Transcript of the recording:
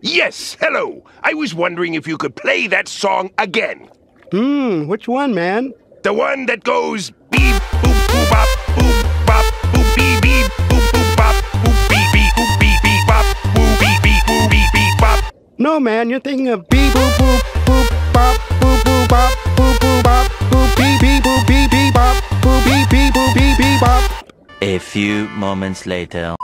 Yes, hello. I was wondering if you could play that song again. Which one, man? The one that goes beep, boop, boop, bop, boop, bop, boop, beep, beep, boop, boop, bop, boop, beep, beep, boop, beep, beep, bop, boop, beep, beep, boop, beep, beep, bop. No, man, you're thinking of beep, boop, boop, boop, bop, boop, boop, bop, boop, boop, bop, boop, beep, beep, boop, beep, beep, bop, boop, beep, beep, boop, beep, beep, bop. A few moments later.